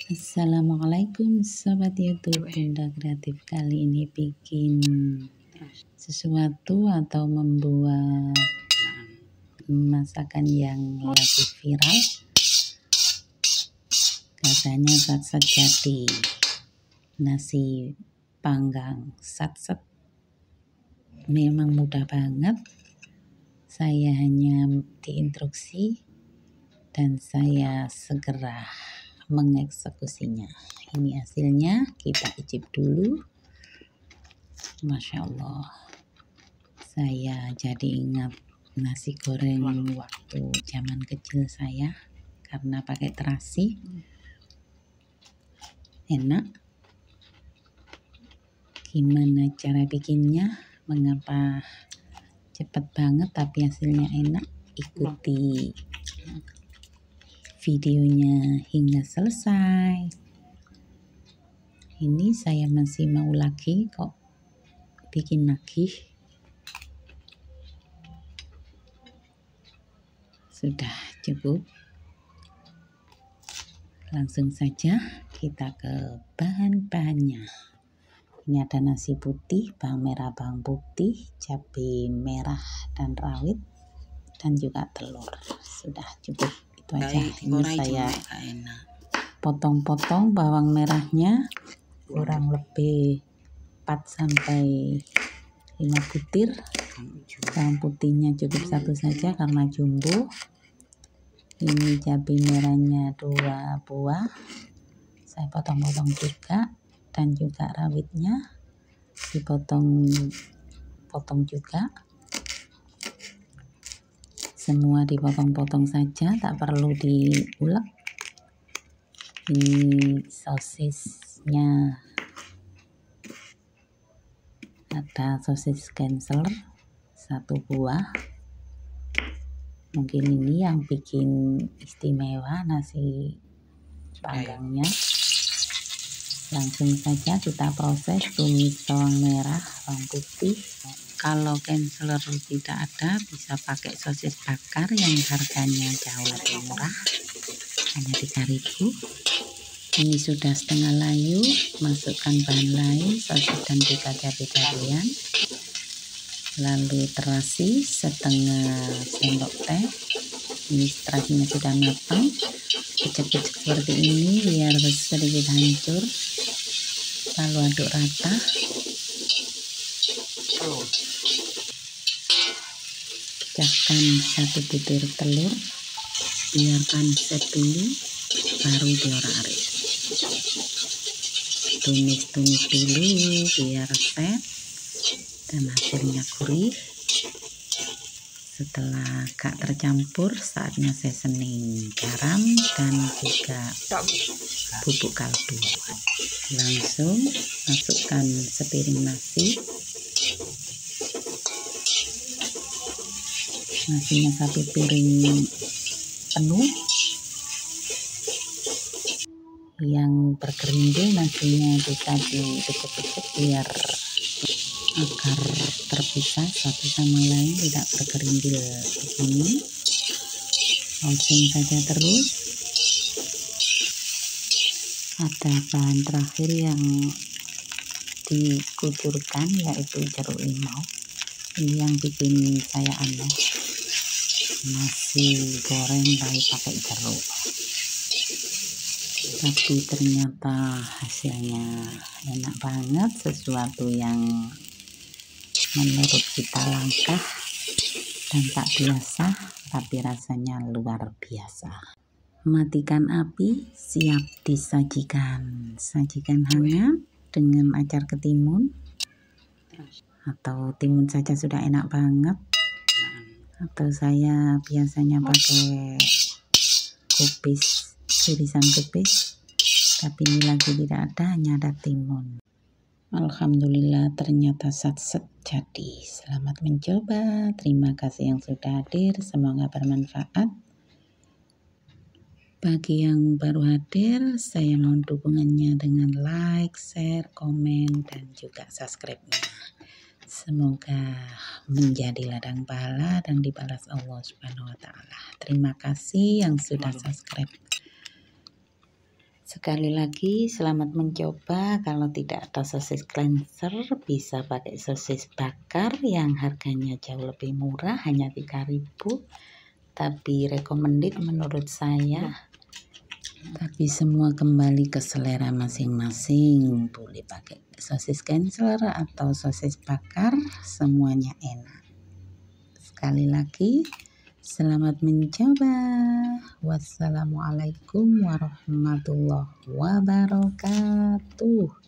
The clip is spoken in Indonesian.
Assalamualaikum Sobat YouTube Bunda Kreatif. Kali ini bikin sesuatu atau membuat masakan yang lagi viral. Katanya sat-sat jadi, nasi panggang sat-sat. Memang mudah banget. Saya hanya diinstruksi dan saya segera mengeksekusinya. Ini hasilnya, kita icip dulu. Masya Allah, saya jadi ingat nasi goreng waktu zaman kecil saya karena pakai terasi. Enak. Gimana cara bikinnya? Mengapa cepat banget tapi hasilnya enak? Ikuti videonya hingga selesai. Ini saya masih mau lagi kok bikin lagi. Sudah cukup. Langsung saja kita ke bahan-bahannya. Ini ada nasi putih, bawang merah, bawang putih, cabai merah dan rawit, dan juga telur. Sudah cukup. Itu aja. Ini saya potong-potong bawang merahnya kurang lebih 4-5 butir. Bawang putihnya cukup satu saja karena jumbo. Ini cabai merahnya 2 buah. Saya potong-potong juga, dan juga rawitnya dipotong juga. Semua dipotong-potong saja, tak perlu diulek. Ini sosisnya, ada sosis Genser 1 buah. Mungkin ini yang bikin istimewa nasi panggangnya. Langsung saja kita proses, tumis bawang merah, bawang putih. Kalau Genser tidak ada, bisa pakai sosis bakar yang harganya jauh lebih murah, hanya 3.000. Ini sudah setengah layu, masukkan bahan lain, sosis dan juga cabai-cabean. Lalu terasi setengah sendok teh. Ini terasinya sudah matang. Kecil-kecil seperti ini biar sedikit hancur. Lalu aduk rata. Pecahkan 1 butir telur, biarkan set dulu, baru diorak-arik. Tumis-tumis dulu biar set dan hasilnya gurih. Setelah agak tercampur, saatnya seasoning garam dan juga bubuk kaldu. Langsung masukkan sepiring nasi. Nasinya 1 piring penuh. Yang bergerindil nasinya bisa dipecah-pecah biar agar terpisah satu sama lain, tidak bergerindil begini. Oseng saja terus. Ada bahan terakhir yang dikucurkan, yaitu jeruk limau. Ini yang bikin saya aneh, nasi goreng baik pakai jeruk, tapi ternyata hasilnya enak banget. Sesuatu yang menurut kita langka dan tak biasa, tapi rasanya luar biasa. Matikan api, siap disajikan. Sajikan hangat dengan acar ketimun, atau timun saja sudah enak banget. Atau saya biasanya pakai kubis, irisan kubis, tapi ini lagi tidak ada, hanya ada timun. Alhamdulillah, ternyata sat-sat jadi. Selamat mencoba. Terima kasih yang sudah hadir. Semoga bermanfaat. Bagi yang baru hadir, saya mohon dukungannya dengan like, share, komen, dan juga subscribe-nya. Semoga menjadi ladang pahala dan dibalas Allah Subhanahu wa Ta'ala. Terima kasih yang sudah subscribe. Sekali lagi selamat mencoba. Kalau tidak ada sosis cleanser bisa pakai sosis bakar yang harganya jauh lebih murah, hanya 3.000, tapi recommended menurut saya. Tapi semua kembali ke selera masing-masing. Boleh pakai sosis cleanser atau sosis bakar, semuanya enak. Sekali lagi selamat mencoba. Wassalamualaikum warahmatullahi wabarakatuh.